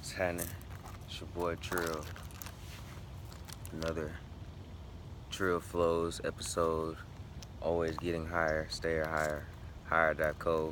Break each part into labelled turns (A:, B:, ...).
A: What's happening? It's your boy Trill. Another Trill Flows episode. Always getting higher, stay higher. Hyyer.co.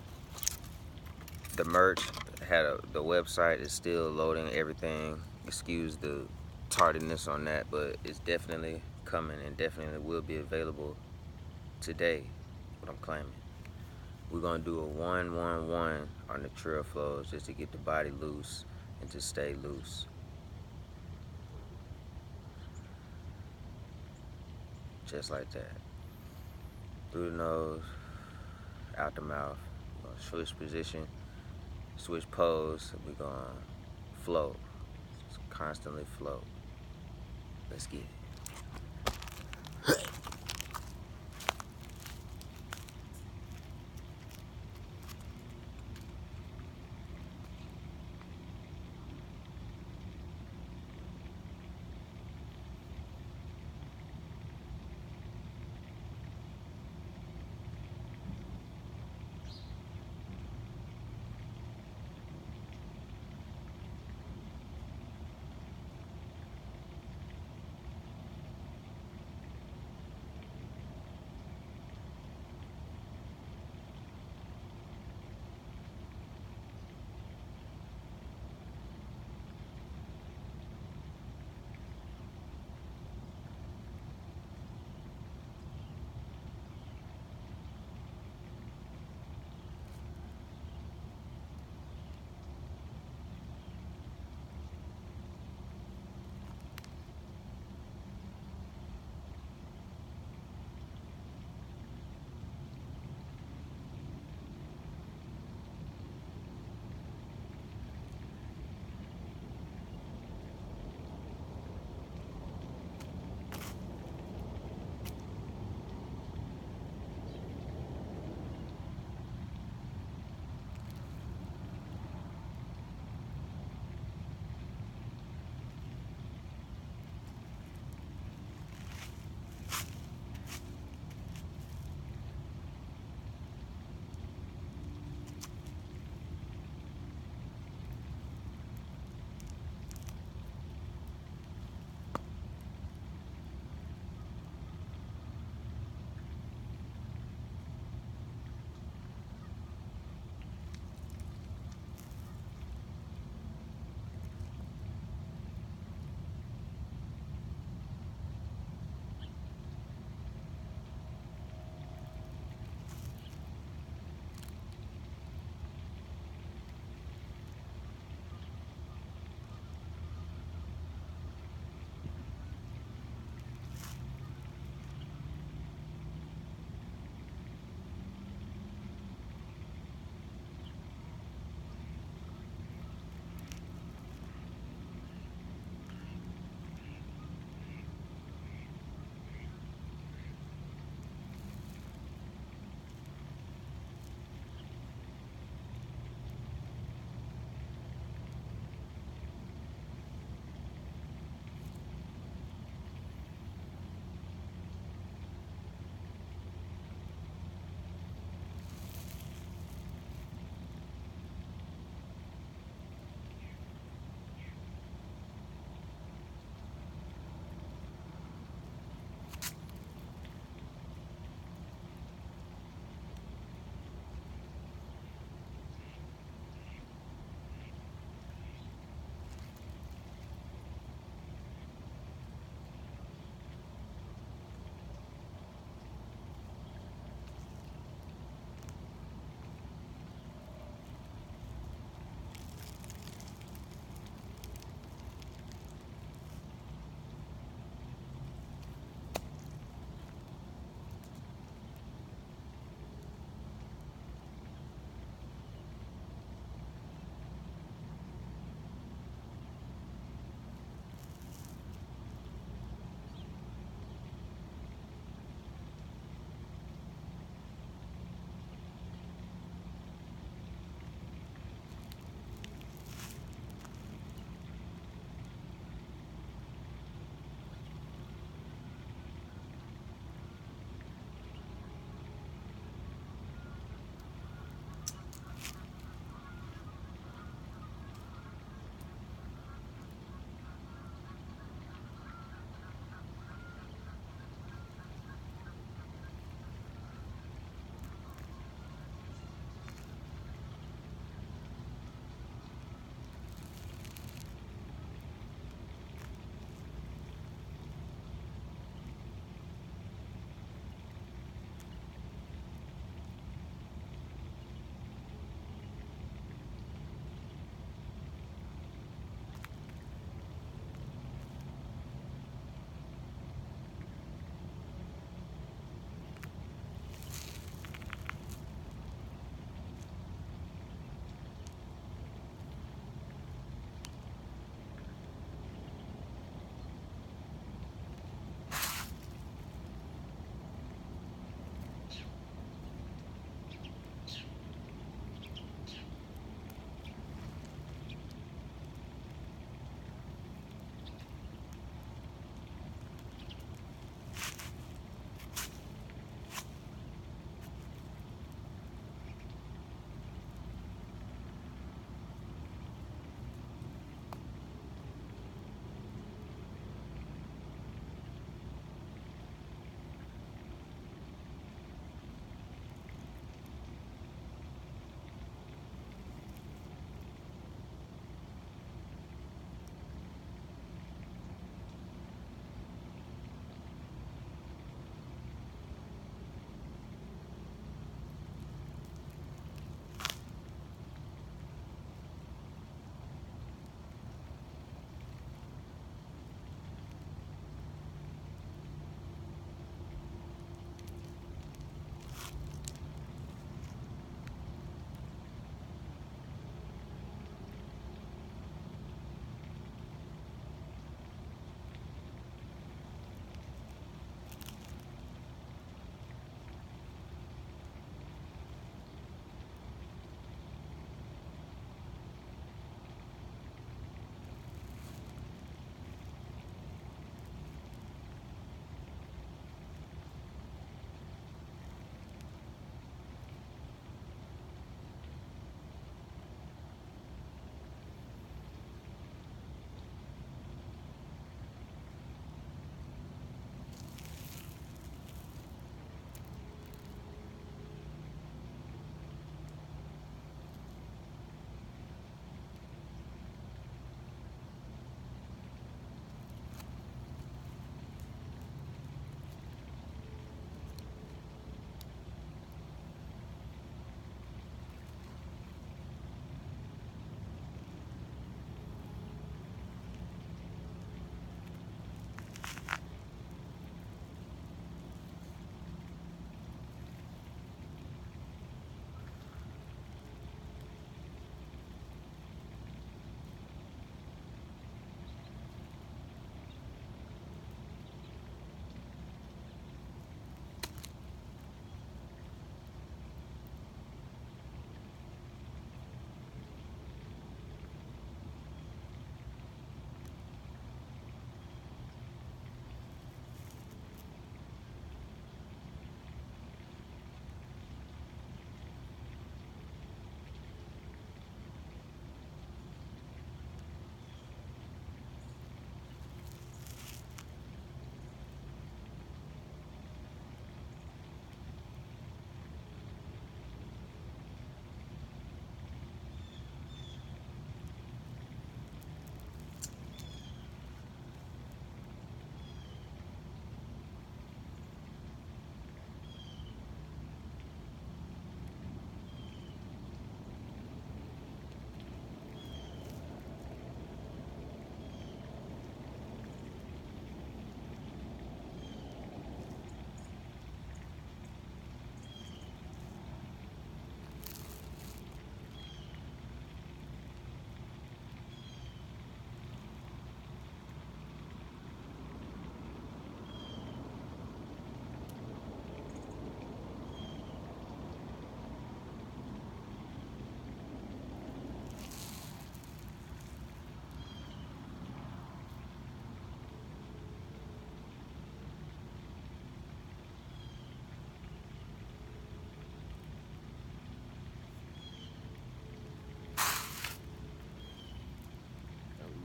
A: The merch the website is still loading everything. Excuse the tardiness on that, but it's definitely coming and definitely will be available today. What I'm claiming. We're gonna do a 1-1-1 on the Trill Flows just to get the body loose and to stay loose. Just like that. Through the nose, out the mouth. We're gonna switch position, switch pose. We're gonna flow. Just constantly flow. Let's get it.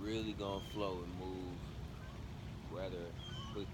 A: really gonna flow and move rather quickly.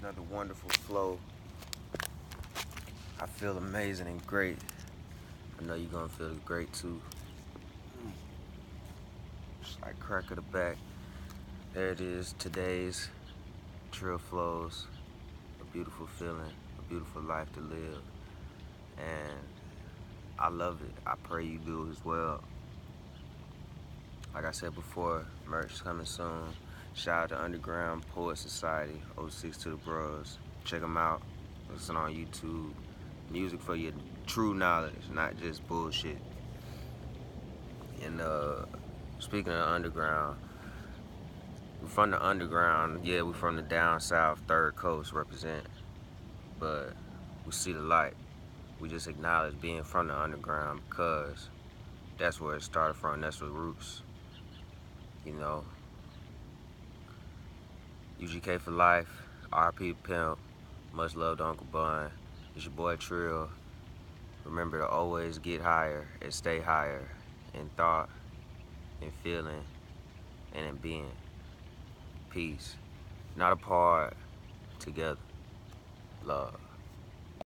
A: Another wonderful flow. I feel amazing and great. I know you're gonna feel great too. Just like crack of the back. There it is, today's Trill Flows. A beautiful feeling, a beautiful life to live. And I love it. I pray you do as well. Like I said before, merch coming soon. Shout out to Underground Poet Society, 06 to the Bros. Check them out. Listen on YouTube. Music for your true knowledge, not just bullshit. And speaking of underground, we're from the underground. Yeah, we're from the down south, third coast represent. But we see the light. We just acknowledge being from the underground because that's where it started from. That's the roots. You know, UGK for life, RP Pimp, much love to Uncle Bun. It's your boy Trill. Remember to always get higher and stay higher in thought, in feeling, and in being. Peace. Not apart, together. Love.